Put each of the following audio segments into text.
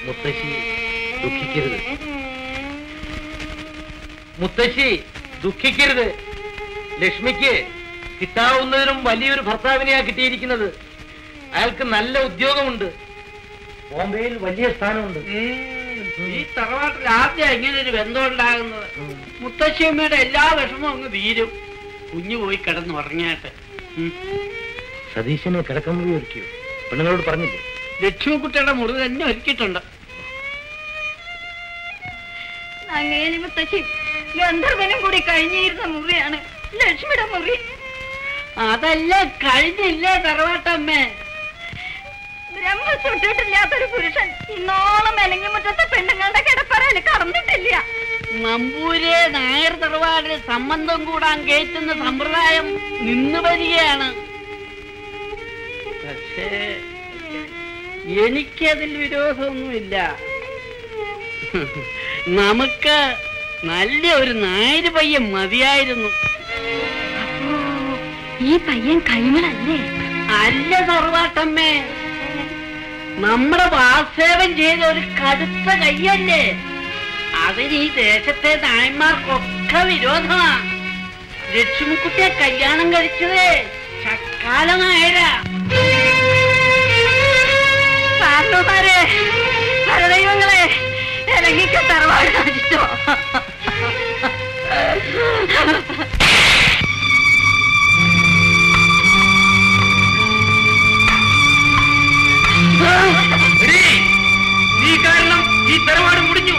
മുത്തശ്ശി ദുഃഖിക്കരുത്. മുത്തശ്ശി ദുഃഖിക്കരുത്. ലക്ഷ്മിക്ക് കിട്ടാവുന്നതിനും വലിയൊരു ഭർത്താവിനെയാ കിട്ടിയിരിക്കുന്നത്. അയാൾക്ക് നല്ല ഉദ്യോഗമുണ്ട്, ബോംബെയിൽ വലിയ സ്ഥാനമുണ്ട്. ഈ തറവാട്ടിൽ ആദ്യം ഇങ്ങനെ ഒരു ബന്ധം ഉണ്ടാകുന്നത്. മുത്തശ്ശിയമ്മയുടെ എല്ലാ വിഷമവും അങ്ങ് തീരും. കുഞ്ഞു പോയി കിടന്ന് ഉറങ്ങിയാട്ടെ. സതീശനെ കിടക്കമുറി ഒരുക്കിയോ? പെണ്ണുങ്ങളോട് പറഞ്ഞില്ലേ? ലക്ഷ്മിക്കുട്ടിയുടെ മുറി തന്നെ ഒരുക്കിയിട്ടുണ്ട്. അങ്ങനെ മുത്തശ്ശി ഗന്ധർവനും കൂടി കഴിഞ്ഞിരുന്ന മുറിയാണ് ലക്ഷ്മിയുടെ മുറി. അതല്ല, കഴിഞ്ഞില്ലേ തറവാട്ടമ്മേ? ബ്രഹ്മസുട്ടിട്ടില്ലാത്തൊരു പുരുഷൻ ഇന്നോളം മെലങ്ങി മുറ്റത്തെ പെണ്ണുങ്ങളുടെ കിടപ്പറയിൽ കടന്നിട്ടില്ല. നമ്പൂരെ നായർ തറവാടിൽ സംബന്ധം കൂടാൻ കയറ്റുന്ന സമ്പ്രദായം നിന്നു വരികയാണ്. പക്ഷേ എനിക്കതിൽ വിരോധമൊന്നുമില്ല. നമുക്ക് നല്ല ഒരു നായര് പയ്യൻ മതിയായിരുന്നു. ഈ പയ്യൻ കൈമളല്ലേ? അല്ല തറവാട്ടമ്മേ, നമ്മുടെ വാസേവൻ ചെയ്ത ഒരു കടുത്ത കയ്യല്ലേ. അതിന് ഈ ദേശത്തെ നായന്മാർക്കൊക്കെ വിരോധമാ. ലക്ഷ്മിക്കുട്ടിയെ കല്യാണം കഴിച്ചതേ ചക്കാല നായരാ. കാരണവന്മാരെ, പരദൈവങ്ങളെ, ഇറങ്ങിക്ക തറവാട് നശിച്ചോ. നീ കാരണം ഈ തറവാട് മുടിഞ്ഞു.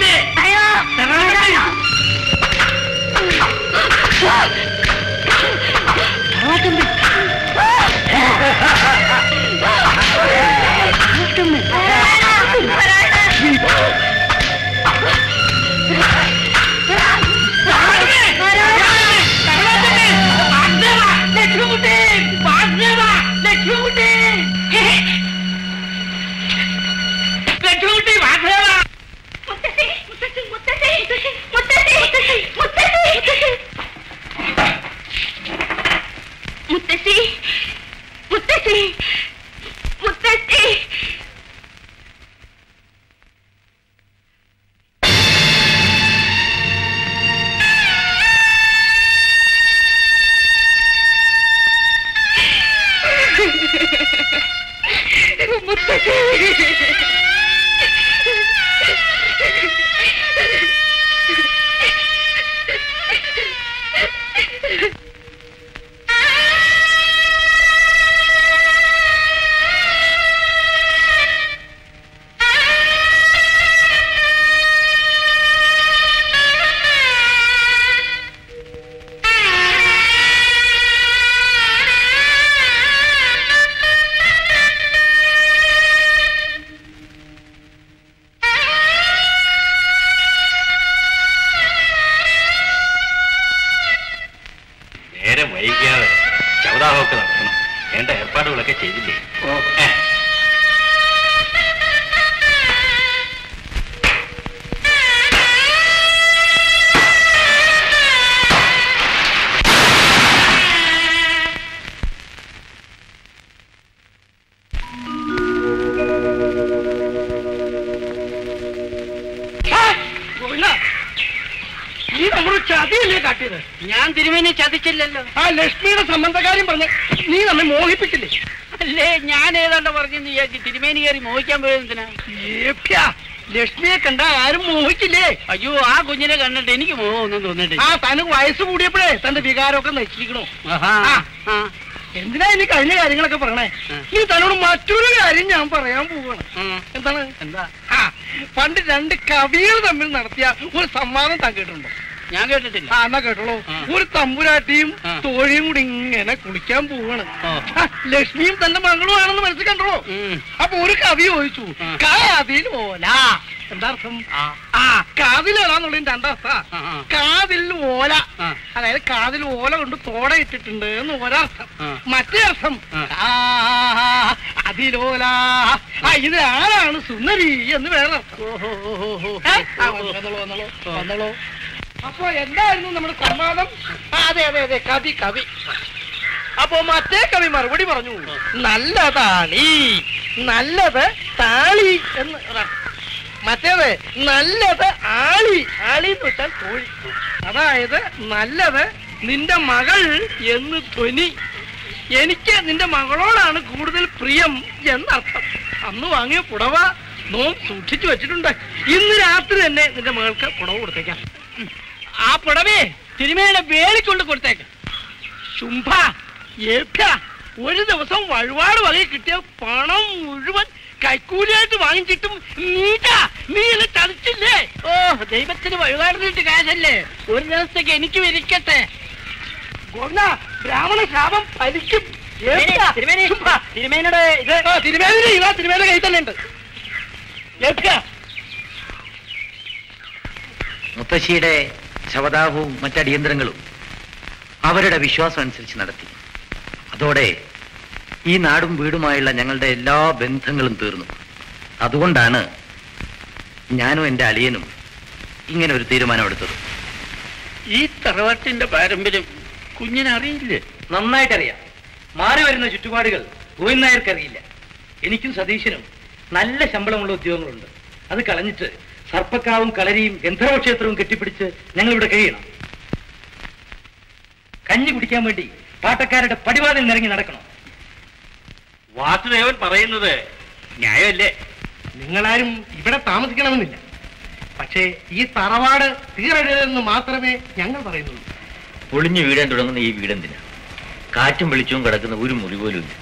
ഞാൻ തിരുമേനിയെ ചതിച്ചില്ലല്ലോ. ആ ലക്ഷ്മിയുടെ സംബന്ധകാര്യം പറഞ്ഞ് നീ നമ്മെ മോഹിപ്പിച്ചില്ലേ? അല്ലേ, ഞാൻ ഏതാണ്ട് പറഞ്ഞു തിരുമേനി കയറി മോഹിക്കാൻ പോയതിനാ? ലക്ഷ്മിയെ കണ്ട ആരും മോഹിച്ചില്ലേ? അയ്യോ, ആ കുഞ്ഞിനെ കണ്ടിട്ട് എനിക്ക് മോഹമൊന്നും തോന്നിട്ടില്ല. ആ തനക്ക് വയസ്സ് കൂടിയപ്പോഴേ തന്റെ വികാരമൊക്കെ നശിക്കണോ? എന്തിനാ ഇനി കഴിഞ്ഞ കാര്യങ്ങളൊക്കെ പറയണേ? ഇനി തന്നോട് മറ്റൊരു കാര്യം ഞാൻ പറയാൻ പോവാണ്. എന്താണ്? എന്താ? പണ്ട് രണ്ട് കവികൾ തമ്മിൽ നടത്തിയ ഒരു സംവാദം താൻ കേട്ടിട്ടുണ്ടോ? ഞാൻ കേട്ടിട്ടില്ല. എന്നാ കേട്ടോളൂ. ഒരു തമ്പുരാട്ടിയും തോഴിയും കൂടി ഇങ്ങനെ കുളിക്കാൻ പോവാണ്. ലക്ഷ്മിയും തന്റെ മകളും ആണെന്ന് മനസ്സിൽ കണ്ടോളൂ. അപ്പൊ ഒരു കവി ചോദിച്ചു, കാതിൽ ഓല. എന്താ അർത്ഥം? കാതിലാന്നുള്ളതിന്റെ രണ്ടർത്ഥ. കാതിൽ ഓല, അതായത് കാതിൽ ഓല കൊണ്ട് തോട ഇട്ടിട്ടുണ്ട് എന്ന് ഒരർത്ഥം. മറ്റേ അർത്ഥം അതിലോല, ഇത് ആരാണ് സുന്ദരി എന്ന് വേറെ അർത്ഥം. വന്നോളൂ. അപ്പൊ എന്തായിരുന്നു നമ്മുടെ സംവാദം? അതെ അതെ അതെ, കവി കവി. അപ്പൊ മറ്റേ കവി മറുപടി പറഞ്ഞു, നല്ലതാണി, നല്ലത് താളി എന്ന്. അതെ, നല്ലത് ആളി. ആളി എന്ന് വെച്ചാൽ കോഴി. അതായത് നല്ലത് നിന്റെ മകൾ എന്ന് ധ്വനി. എനിക്ക് നിന്റെ മകളോടാണ് കൂടുതൽ പ്രിയം എന്നർത്ഥം. അന്ന് വാങ്ങിയ പുടവ നോം സൂക്ഷിച്ചു വെച്ചിട്ടുണ്ട്. ഇന്ന് രാത്രി തന്നെ നിന്റെ മകൾക്ക് പുടവ കൊടുത്തേക്കാം. ആ പുടവേ തിരുമേനിയുടെ വേലിക്കൊണ്ട് കൊടുത്തേക്കാം. ശുംഭ, ഏഭ്യ, ഒരു ദിവസം വഴിപാട് വകയിൽ കിട്ടിയ പണം മുഴുവൻ കൈക്കൂലിയായിട്ട് വാങ്ങിച്ചിട്ടും നീ എന്നെ ചതിച്ചില്ലേ? ഓ, ദൈവത്തിന് വഴിപാടിട്ട് കാശല്ലേ, ഒരു ദിവസത്തേക്ക് എനിക്ക് വിരിക്കട്ടെ. ബ്രാഹ്മണ ശാപം ഫലിക്കും. തിരുമേനിയുടെ ഇത് തിരുമേനിയുടെ കൈ തന്നെ ഉണ്ട്. മുത്തശ്ശിയുടെ ശവദാഹവും മറ്റടിയന്തരങ്ങളും അവരുടെ വിശ്വാസം അനുസരിച്ച് നടത്തി. അതോടെ ഈ നാടും വീടുമായുള്ള ഞങ്ങളുടെ എല്ലാ ബന്ധങ്ങളും തീർന്നു. അതുകൊണ്ടാണ് ഞാനും എൻ്റെ അളിയനും ഇങ്ങനെ ഒരു തീരുമാനമെടുത്തത്. ഈ തറവാട്ടിന്റെ പാരമ്പര്യം കുഞ്ഞിനറിയില്ലേ? നന്നായിട്ടറിയാം. മാറി വരുന്ന ചുറ്റുപാടുകൾ ഗോവിന്ദൻ നായർക്കറിയില്ല. എനിക്കും സതീശനും നല്ല ശമ്പളമുള്ള ഉദ്യോഗങ്ങളുണ്ട്. അത് കളഞ്ഞിട്ട് സർപ്പക്കാവും കളരിയും ഗന്ധർവക്ഷേത്രവും കെട്ടിപ്പിടിച്ച് ഞങ്ങളിവിടെ കഴിയണം. കഞ്ഞി കുടിക്കാൻ വേണ്ടി പാട്ടക്കാരുടെ പടിവാതിൽ നിറങ്ങി നടക്കണം. വാസുദേവൻ പറയുന്നത് ന്യായമല്ലേ? നിങ്ങളാരും ഇവിടെ താമസിക്കണമെന്നില്ല. പക്ഷേ ഈ തറവാട് തീരരുതെന്ന് മാത്രമേ ഞങ്ങൾ പറയുന്നുള്ളൂ. പൊളിഞ്ഞു വീടാൻ തുടങ്ങുന്ന ഈ വീടെന്തിനാ? കാറ്റും വെളിച്ചവും കിടക്കുന്ന ഒരു മുറി പോലും ഇല്ല.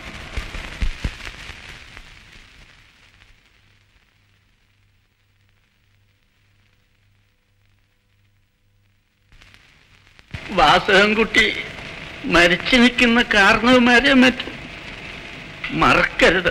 വാസവൻകുട്ടി മരിച്ചു നിൽക്കുന്ന കാരണവന്മാരെ മറ്റും മറക്കരുത്.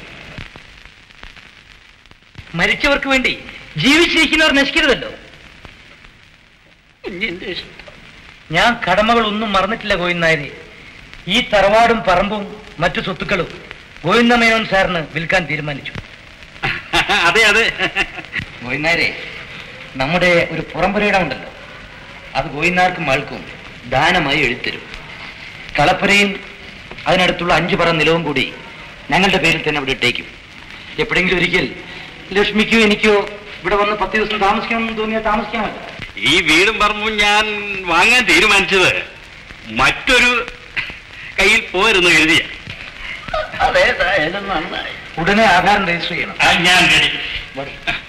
മരിച്ചവർക്ക് വേണ്ടി ജീവിച്ചിരിക്കുന്നവർ നശിക്കരുതല്ലോ. കുഞ്ഞിന്റെ ഇഷ്ടം. ഞാൻ കടമകളൊന്നും മറന്നിട്ടില്ല ഗോവിന്ദൻ നായരെ. ഈ തറവാടും പറമ്പും മറ്റു സ്വത്തുക്കളും ഗോവിന്ദ മേനോൻ സാറിന് വിൽക്കാൻ തീരുമാനിച്ചു. അതെ അതെ. ഗോവിന്ദൻ നായരെ, നമ്മുടെ ഒരു പുറംപുരയിടം ഉണ്ടല്ലോ, അത് ഗോവിന്ദനാർക്കും മകൾക്കും ദാനമായി എഴുത്തരും. കളപ്പുരയും അതിനടുത്തുള്ള 5 പറ നിലവും കൂടി ഞങ്ങളുടെ പേരിൽ തന്നെ അവിടെ ഇട്ടേക്കും. എപ്പോഴെങ്കിലും ഒരിക്കൽ ലക്ഷ്മിക്കോ എനിക്കോ ഇവിടെ വന്ന് 10 ദിവസം താമസിക്കണമെന്ന് തോന്നിയാൽ താമസിക്കാമല്ലോ. ഈ വീടും പറമ്പും ഞാൻ വാങ്ങാൻ തീരുമാനിച്ചത് മറ്റൊരു കയ്യിൽ പോരുന്നു എഴുതിയ. അതേതായാലും നന്നായി. ഉടനെ ആധാരം രജിസ്റ്റർ ചെയ്യണം. ഞാൻ